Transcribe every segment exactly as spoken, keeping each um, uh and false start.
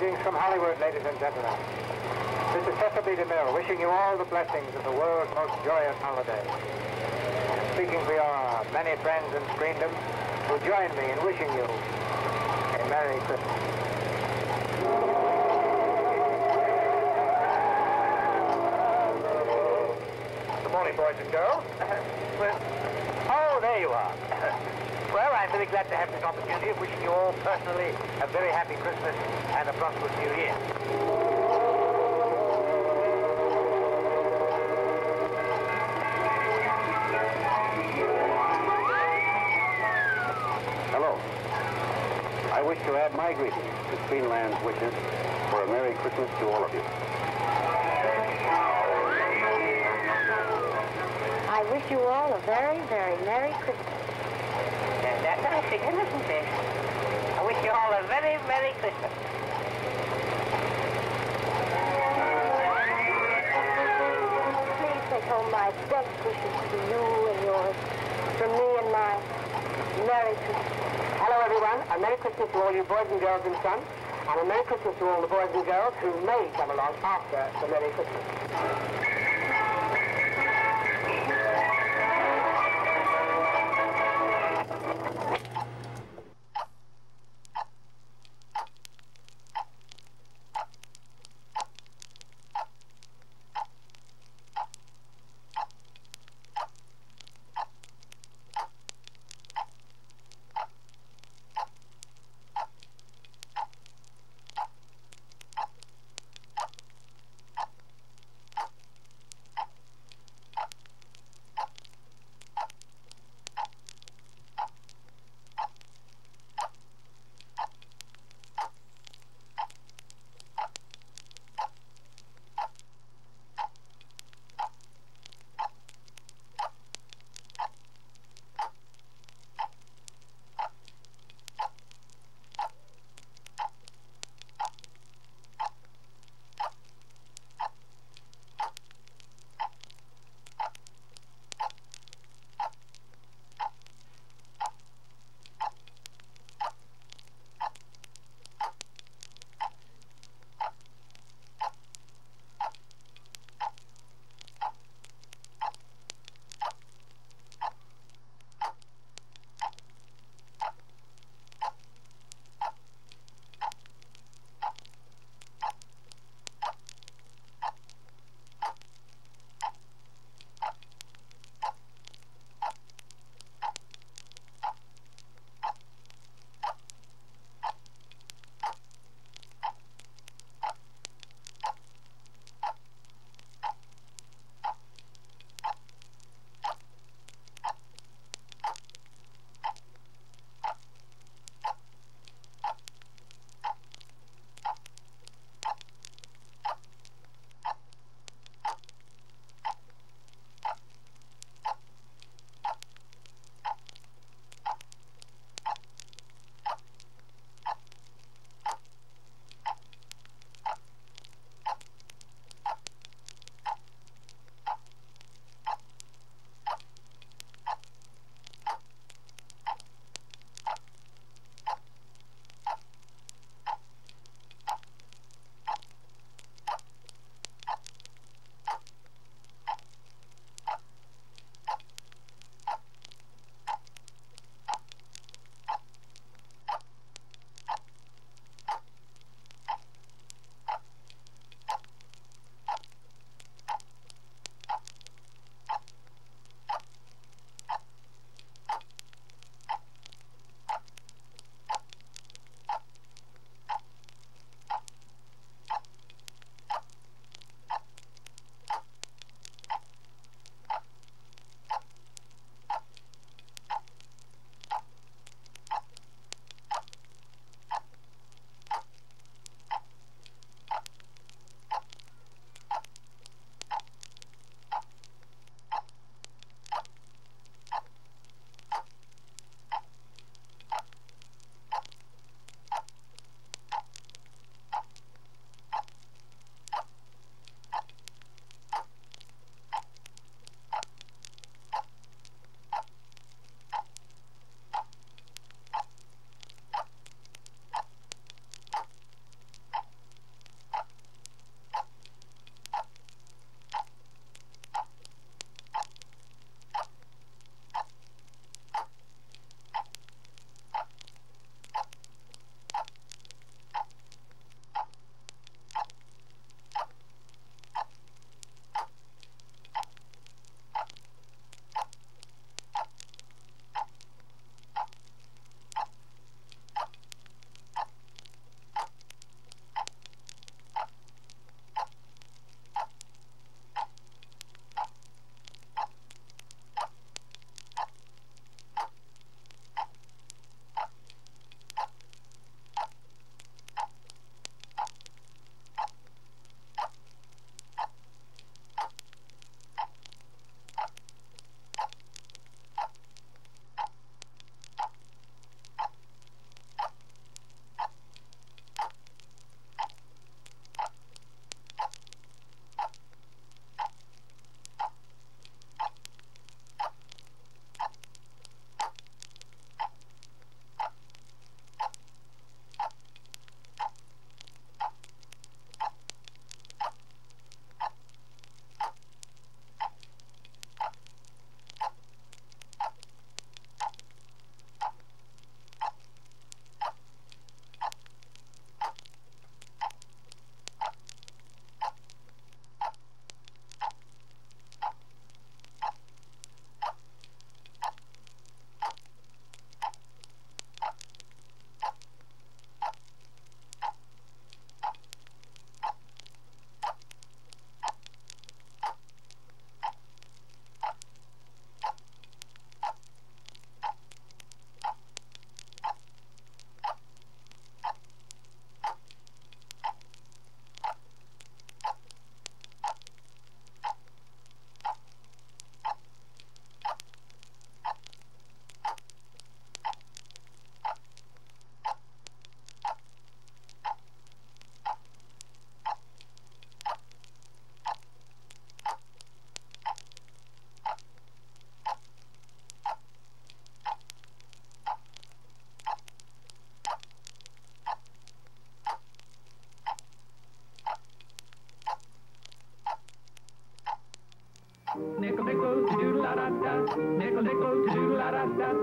Greetings from Hollywood, ladies and gentlemen. This is Cecil B. DeMille wishing you all the blessings of the world's most joyous holiday. Speaking for your many friends in Screendom who join me in wishing you a Merry Christmas. Good morning, boys and girls. Well, oh, there you are. Well, I'm very glad to have this opportunity of wishing you all personally a very happy Christmas and a prosperous New Year. Hello. I wish to add my greetings to Screenland's wishes for a Merry Christmas to all of you. I wish you all a very, very Merry Christmas. And that's nice again, isn't it? I wish you all a very Merry Christmas. Please take home my best wishes to you and yours, from me and mine. Merry Christmas. Hello, everyone. A Merry Christmas to all you boys and girls in Sun, and a Merry Christmas to all the boys and girls who may come along after the Merry Christmas.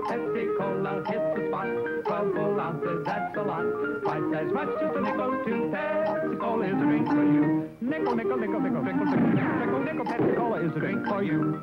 Pepsi Cola hits the spot. Twelve full ounces, that's a lot. Twice as much as a nickel to Pepsi Cola is a drink for you. Nickel, nickel, nickel, nickel, nickel, nickel, nickel, nickel, nickel, Pepsi Cola is a drink for you.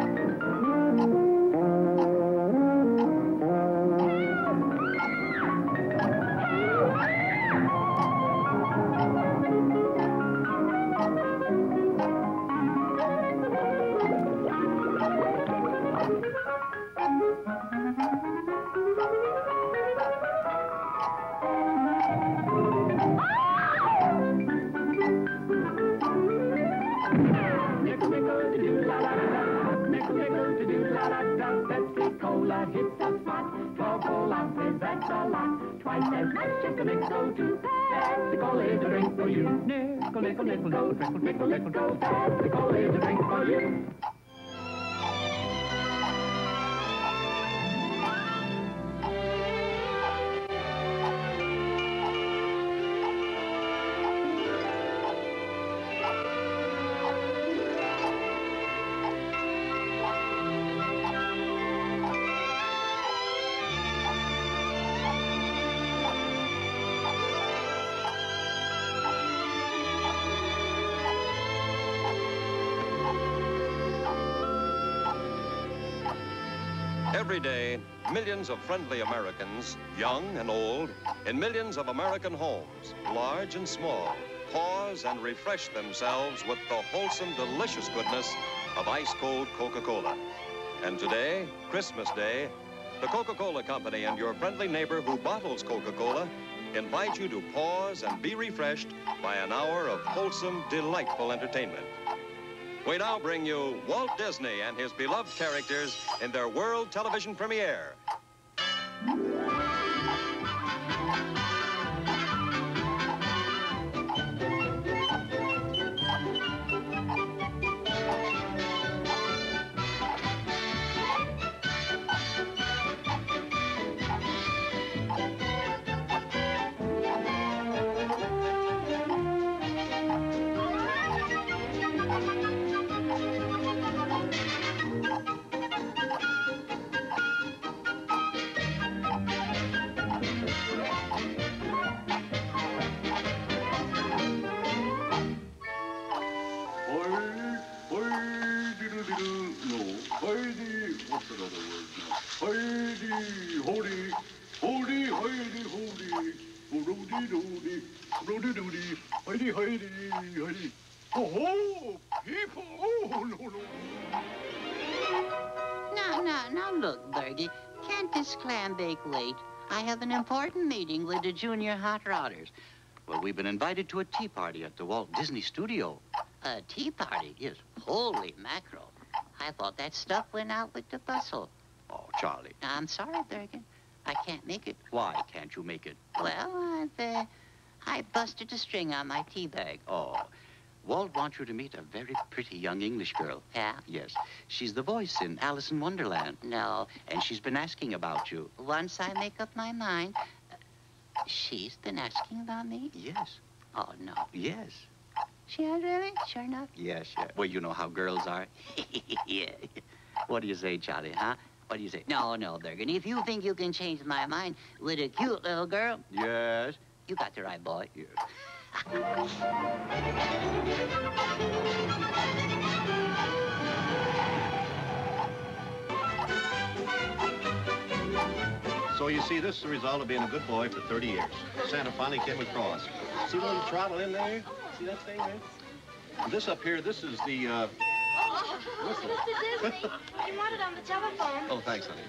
Pepsi Cola hits the spot. Twelve full ounces, that's a lot. Twice as much as the nickel to Pepsi Cola is a drink for you. Nickel, nickel, nickel, nickel, nickel, nickel, nickel, Pepsi Cola is a drink for you. Every day, millions of friendly Americans, young and old, in millions of American homes, large and small, pause and refresh themselves with the wholesome, delicious goodness of ice-cold Coca-Cola. And today, Christmas Day, the Coca-Cola Company and your friendly neighbor who bottles Coca-Cola invite you to pause and be refreshed by an hour of wholesome, delightful entertainment. We now bring you Walt Disney and his beloved characters in their world television premiere. Oh, people! Oh, no, no. Now, now, now, look, Bertie. Can't this clam bake wait? I have an important meeting with the junior hot rodders. Well, we've been invited to a tea party at the Walt Disney Studio. A tea party? Yes. Holy mackerel. I thought that stuff went out with the bustle. Oh, Charlie. I'm sorry, Bergen. I can't make it. Why can't you make it? Well, I've, uh, I busted a string on my tea bag. Oh, Walt wants you to meet a very pretty young English girl. Yeah? Yes. She's the voice in Alice in Wonderland. No. And she's been asking about you. Once I make up my mind, uh, she's been asking about me? Yes. Oh, no. Yes. She has really? Sure enough? Yes, yes. Well, you know how girls are. Yeah. What do you say, Charlie, huh? What do you say? No, no, Bergen. If you think you can change my mind with a cute little girl, Yes. you got the right boy. Yes. So you see, this is the result of being a good boy for thirty years. Santa finally came across. See the little throttle in there? See that thing there? And this up here, this is the, uh... Oh, whistle. Mister Disney, he wanted on the telephone. Oh, thanks, honey.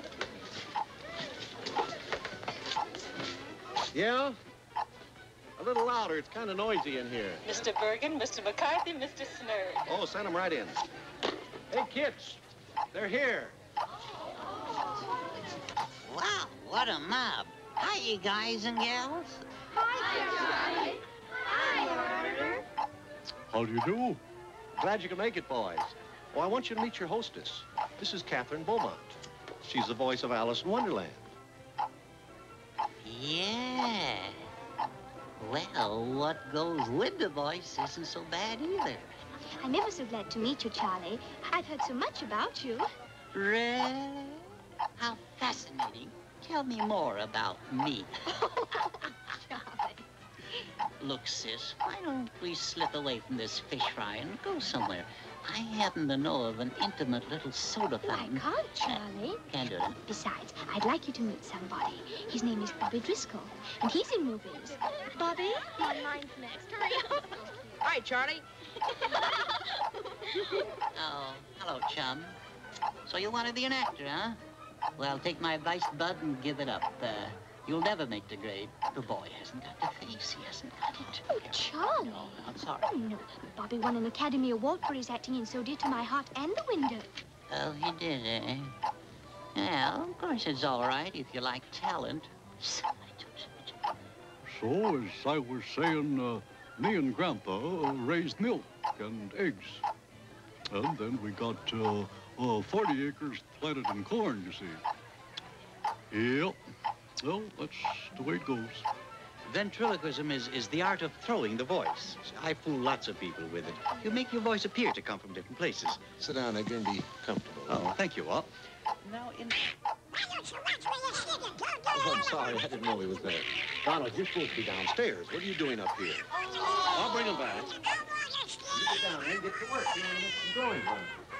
Yeah? A little louder. It's kind of noisy in here. Mister Bergen, Mister McCarthy, Mister Snurd. Oh, send them right in. Hey, kids. They're here. Wow, what a mob. Hi, you guys and gals. Hi, Charlie. Hi, Arthur. How do you do? Glad you could make it, boys. Oh, I want you to meet your hostess. This is Catherine Beaumont. She's the voice of Alice in Wonderland. Yeah. Well, what goes with the voice isn't so bad either. I'm ever so glad to meet you, Charlie. I've heard so much about you. Really? How fascinating. Tell me more about me. Charlie. Look, sis, why don't we slip away from this fish fry and go somewhere? I happen to know of an intimate little soda Oh, I fountain. can't, Charlie. Uh, can't do it. Besides, I'd like you to meet somebody. His name is Bobby Driscoll, and he's in movies. Bobby? My mine's next. Hurry up. Hi, Charlie. Oh, hello, chum. So you want to be an actor, huh? Well, take my advice, bud, and give it up. Uh, you'll never make the grade. The boy hasn't got the face. He hasn't got it. Oh, Charlie. No, I'm sorry. Oh, no. Bobby won an Academy Award for his acting in So Dear to My Heart and The Window. Oh, he did, eh? Well, of course it's all right if you like talent. So, as I was saying, uh, me and Grandpa uh, raised milk and eggs. And then we got uh, uh, forty acres planted in corn, you see. Yep. Well, that's the way it goes. Ventriloquism is, is the art of throwing the voice. I fool lots of people with it. You make your voice appear to come from different places. Sit down, Edgar, and be comfortable. Oh, thank you, Walt. Now, in... Oh, I'm sorry. I didn't know he was there. Donald, you're supposed to be downstairs. What are you doing up here? I'll bring him back. You get down there and get to work. You're in the drawing room.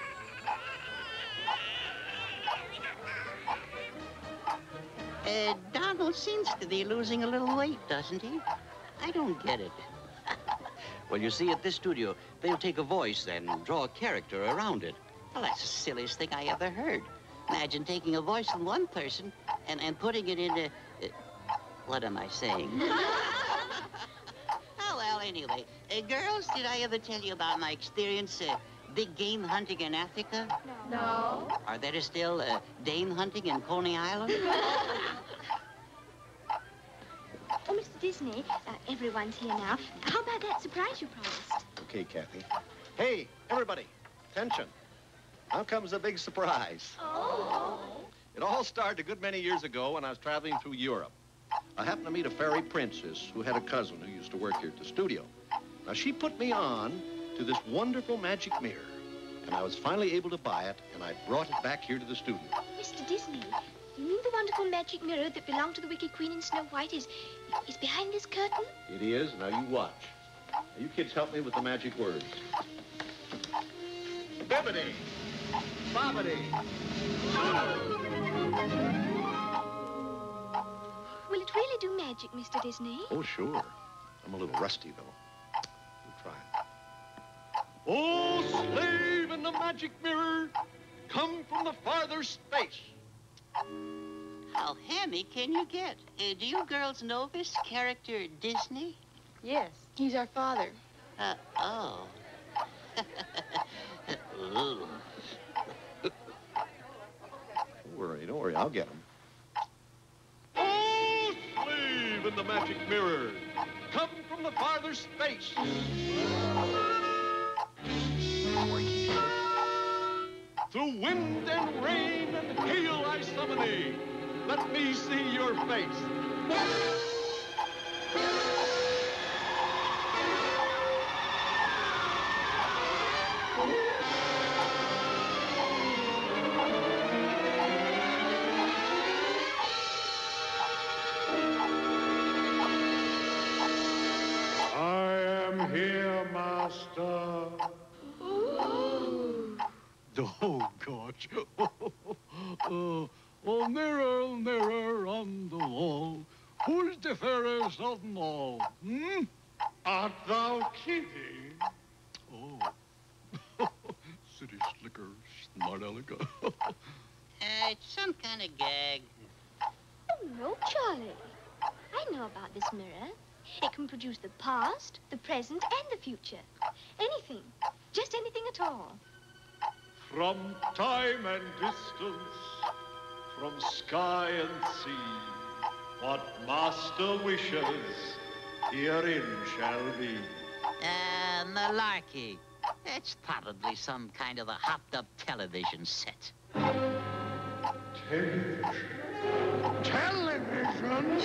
Uh, Donald seems to be losing a little weight, doesn't he? I don't get it. Well, you see, at this studio, they'll take a voice and draw a character around it. Well, that's the silliest thing I ever heard. Imagine taking a voice from one person and, and putting it into... Uh, what am I saying? Oh, well, anyway. Uh, girls, did I ever tell you about my experience uh, big game hunting in Africa? No. Or that is still uh, dame hunting in Coney Island? Oh, Mister Disney, uh, everyone's here now. How about that surprise you promised? Okay, Kathy. Hey, everybody, attention. Now comes a big surprise. Oh. It all started a good many years ago when I was traveling through Europe. I happened to meet a fairy princess who had a cousin who used to work here at the studio. Now, she put me on to this wonderful magic mirror, and I was finally able to buy it, and I brought it back here to the studio. Mister Disney, you mean the wonderful magic mirror that belonged to the Wicked Queen in Snow White is, is behind this curtain? It is. Now, you watch. Now, you kids help me with the magic words. Bibbidi, bobbidi. Will it really do magic, Mister Disney? Oh, sure. I'm a little rusty, though. We'll try it. Oh, slave in the magic mirror, come from the farther space. How hammy can you get? Uh, do you girls know this character, Disney? Yes, he's our father. Uh, oh. Ooh. Don't worry, don't worry. I'll get him. Oh, slave in the magic mirror, come from the farther space. Through wind and rain and hail I summon thee. Let me see your face. I am here, master. Oh, gosh. uh, oh, mirror, mirror on the wall, who's the fairest of them all? Hmm? Art thou kidding? Oh. City slicker, smart aleck. Uh, it's some kind of gag. Oh, no, Charlie. I know about this mirror. It can produce the past, the present, and the future. Anything. Just anything at all. From time and distance, from sky and sea, what master wishes, herein shall be. Uh, malarkey. That's probably some kind of a hopped-up television set. Television. Television?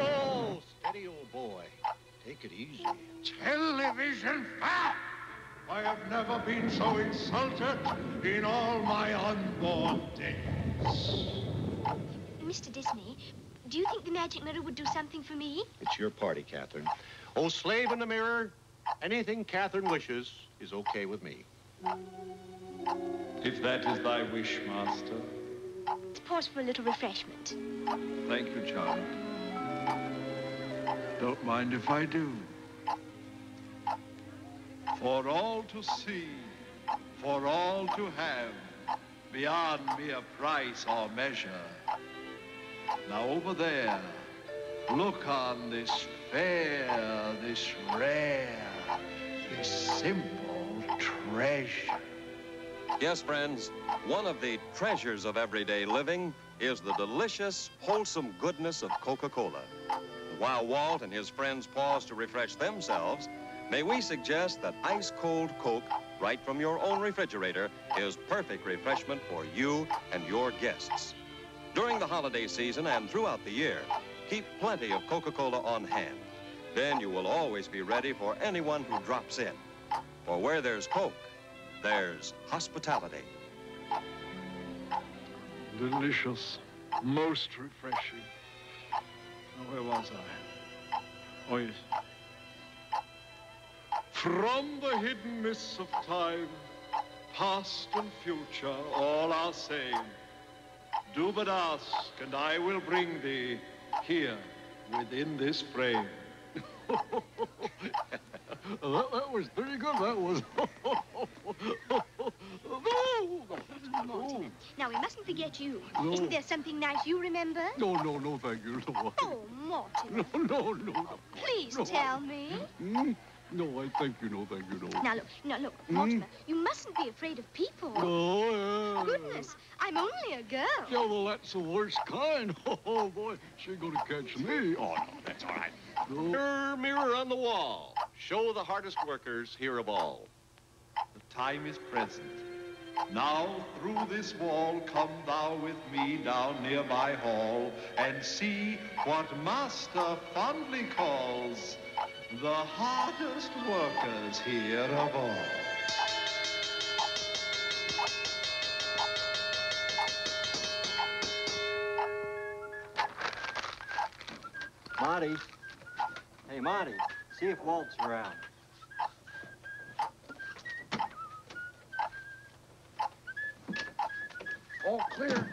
Whoa, steady, old boy. Take it easy. Television? Ah! I have never been so insulted in all my unborn days. Mister Disney, do you think the magic mirror would do something for me? It's your party, Catherine. Oh, slave in the mirror, anything Catherine wishes is okay with me. If that is thy wish, master. Let's pause for a little refreshment. Thank you, John. Don't mind if I do. For all to see, for all to have, beyond mere price or measure. Now over there, look on this fair, this rare, this simple treasure. Yes, friends, one of the treasures of everyday living is the delicious, wholesome goodness of Coca-Cola. While Walt and his friends pause to refresh themselves, may we suggest that ice-cold Coke, right from your own refrigerator, is perfect refreshment for you and your guests. During the holiday season and throughout the year, keep plenty of Coca-Cola on hand. Then you will always be ready for anyone who drops in. For where there's Coke, there's hospitality. Delicious, most refreshing. Now, where was I? Oh, yes. From the hidden mists of time, past and future, all are same. Do but ask, and I will bring thee here, within this frame. that, that was pretty good, that was. Mortimer, now we mustn't forget you. No. Isn't there something nice you remember? No, no, no, thank you. No. Oh, Mortimer. No, no, no. no. Please No. tell me. Mm? No, I thank you, no, thank you, no. Now, look, now, look, Mm. Mortimer, you mustn't be afraid of people. Oh, yeah. Goodness, I'm only a girl. Yeah, well, that's the worst kind. Oh, boy, she's gonna catch me. Oh, no, that's all right. No. Mirror, mirror on the wall, show the hardest workers here of all. The time is present. Now through this wall come thou with me down nearby hall, and see what master fondly calls the hardest workers here of all. Monty. Hey, Monty, see if Walt's around. All clear.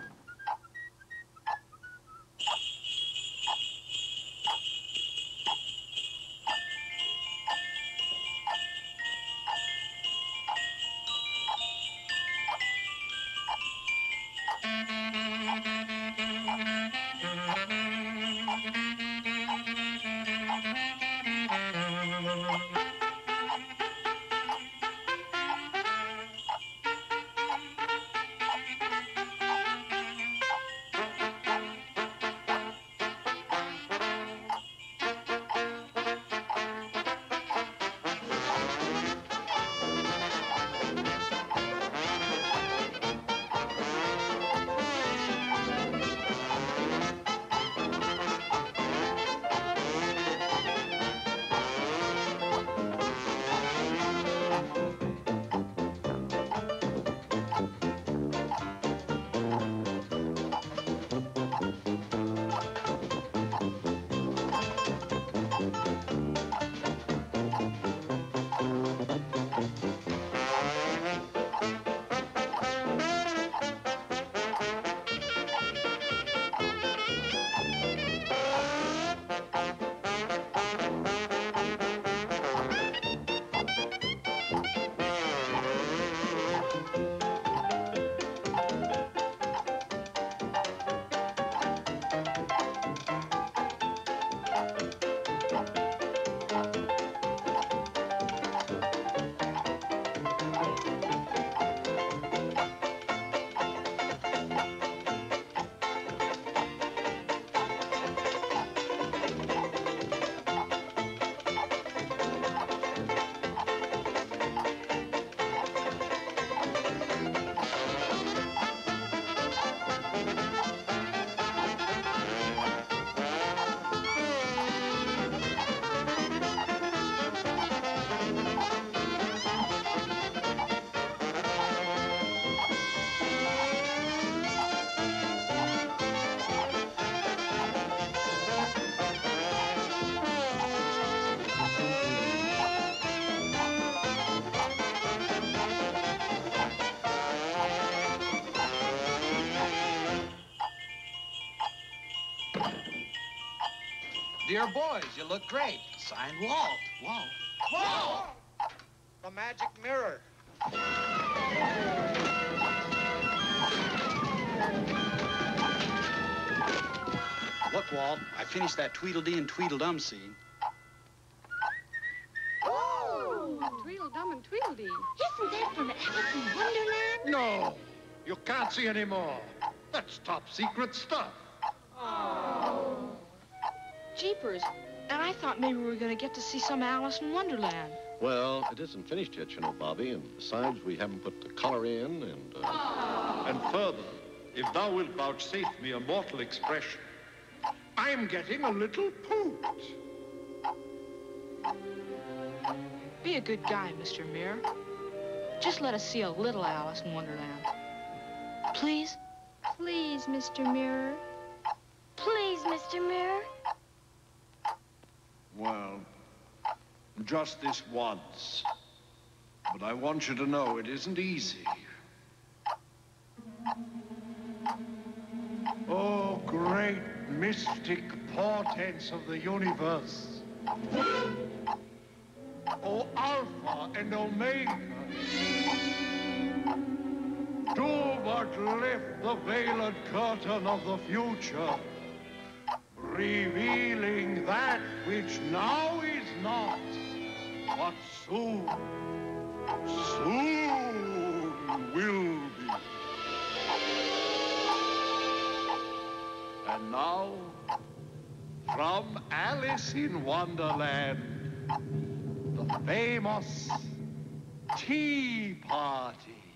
Dear boys, you look great. Signed, Walt. Walt. Walt! The magic mirror. Look, Walt, I finished that Tweedledee and Tweedledum scene. Oh, Tweedledum and Tweedledee. Isn't that from Alice in Wonderland? No, you can't see any more. That's top secret stuff. Oh. Jeepers. And I thought maybe we were going to get to see some Alice in Wonderland. Well, it isn't finished yet, you know, Bobby, and besides, we haven't put the color in, and... Uh... And further, if thou wilt vouchsafe me a mortal expression, I'm getting a little pooped. Be a good guy, Mister Mirror. Just let us see a little Alice in Wonderland. Please? Please, Mister Mirror. Please, Mister Mirror. Well, just this once. But I want you to know it isn't easy. Oh, great mystic portents of the universe. Oh, Alpha and Omega. Do but lift the veiled curtain of the future, revealing that which now is not, but soon, soon will be. And now, from Alice in Wonderland, the famous Tea Party.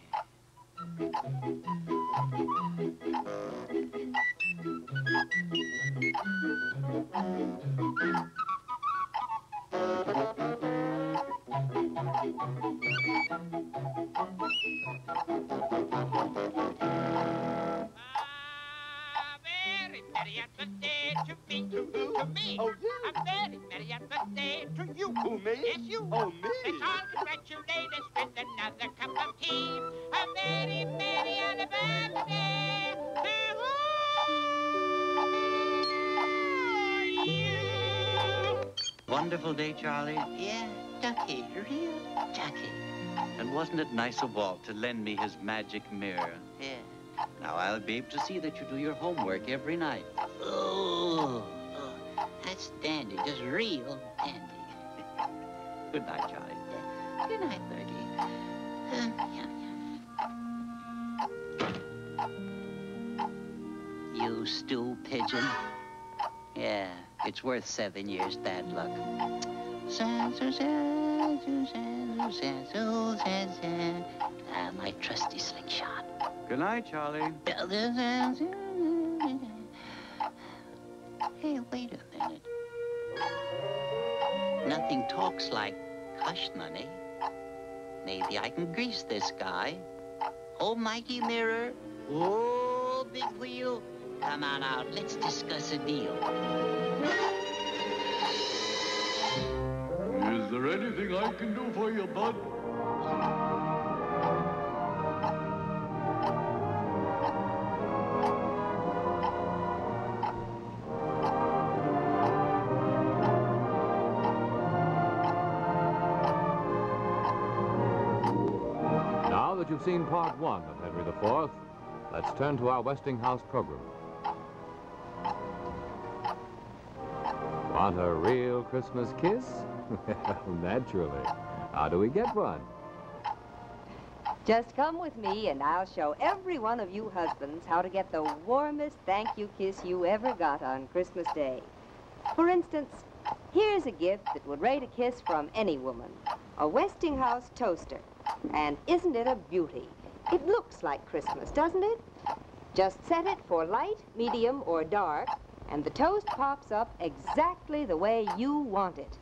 Merry birthday to me, to, to me. Oh, yeah. A very merry birthday to you. Who, me? Yes, you. Oh, me. Let's all congratulate us with another cup of tea. A very merry birthday to you. Wonderful day, Charlie. Yeah, ducky, real ducky. And wasn't it nice of Walt to lend me his magic mirror? Yeah. Now I'll be able to see that you do your homework every night. Oh, oh that's dandy, just real dandy. Good night, Charlie. Yeah. Good night, Bertie. Uh, yeah, yeah. You stew pigeon. Yeah, it's worth seven years bad luck. Suzanne, Suzanne, Suzanne, Suzanne, Suzanne, Suzanne. Ah, my trusty slingshot. Good night, Charlie. Hey, wait a minute. Nothing talks like hush money. Maybe I can grease this guy. Oh, mighty mirror. Oh, big wheel. Come on out. Let's discuss a deal. Is there anything I can do for you, bud? Now that you've seen part one of Henry the Fourth, let's turn to our Westinghouse program. Want a real Christmas kiss? Well, naturally. How do we get one? Just come with me and I'll show every one of you husbands how to get the warmest thank you kiss you ever got on Christmas Day. For instance, here's a gift that would rate a kiss from any woman. A Westinghouse toaster. And isn't it a beauty? It looks like Christmas, doesn't it? Just set it for light, medium, or dark, and the toast pops up exactly the way you want it.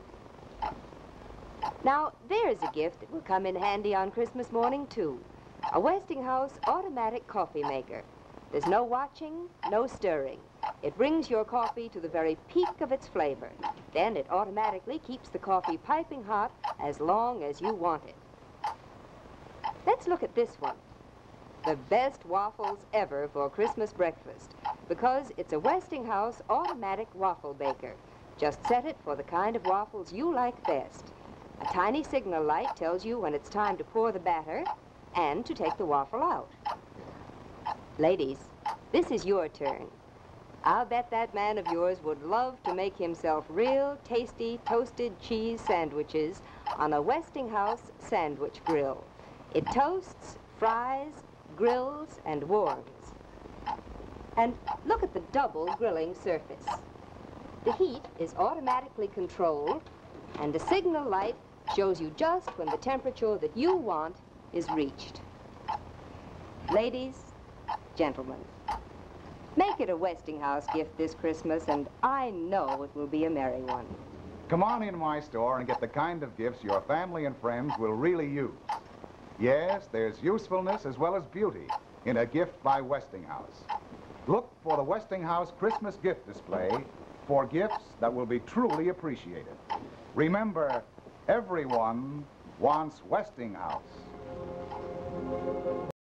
Now, there's a gift that will come in handy on Christmas morning, too. A Westinghouse automatic coffee maker. There's no watching, no stirring. It brings your coffee to the very peak of its flavor. Then it automatically keeps the coffee piping hot as long as you want it. Let's look at this one. The best waffles ever for Christmas breakfast, because it's a Westinghouse automatic waffle baker Just set it for the kind of waffles you like best. A tiny signal light tells you when it's time to pour the batter and to take the waffle out. Ladies, this is your turn. I'll bet that man of yours would love to make himself real tasty toasted cheese sandwiches on a Westinghouse sandwich grill. It toasts, fries, grills, and warms. And look at the double grilling surface. The heat is automatically controlled, and a signal light shows you just when the temperature that you want is reached. Ladies, gentlemen, make it a Westinghouse gift this Christmas, and I know it will be a merry one. Come on in my store and get the kind of gifts your family and friends will really use. Yes, there's usefulness as well as beauty in a gift by Westinghouse. Look for the Westinghouse Christmas gift display for gifts that will be truly appreciated. Remember, everyone wants Westinghouse.